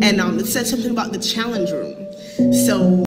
and it said something about the challenge room. So